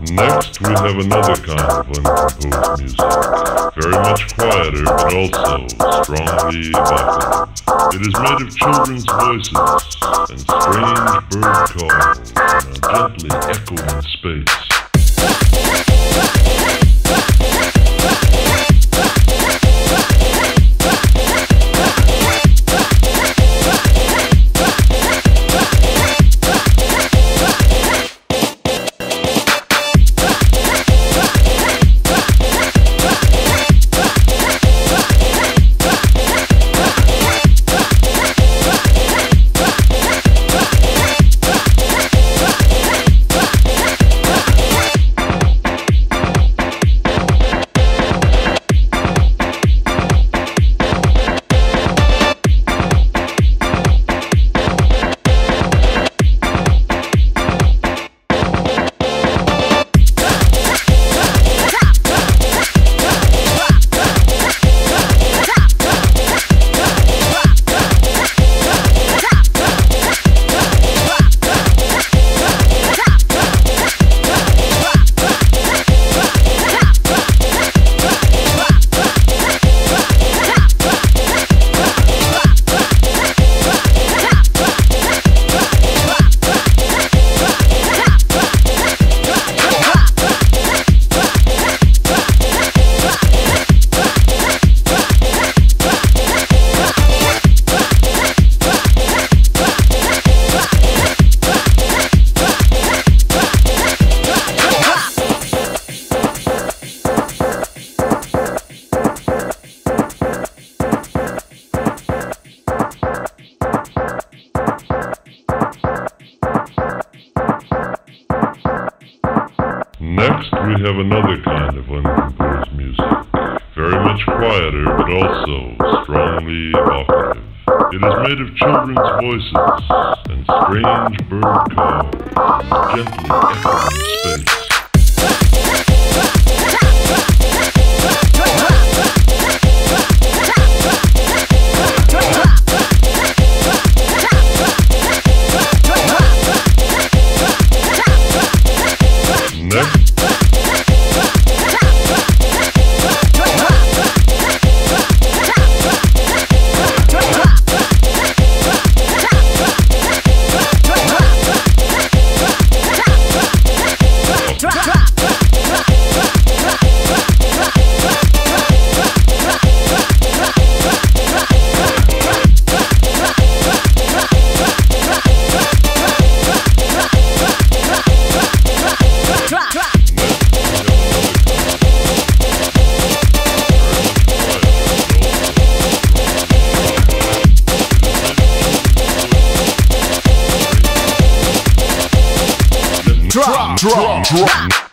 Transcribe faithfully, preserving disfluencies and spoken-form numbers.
Next, we have another kind of uncomposed music, very much quieter but also strongly evocative. It is made of children's voices and strange bird calls in a gently echoing space. Next, we have another kind of uncomposed music, very much quieter but also strongly evocative. It is made of children's voices and strange bird calls in a gently echoing space. Drop, drop, drop.